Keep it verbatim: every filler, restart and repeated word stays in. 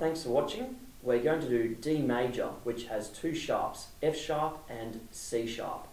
thanks for watching. We're going to do D major, which has two sharps, F sharp and C sharp.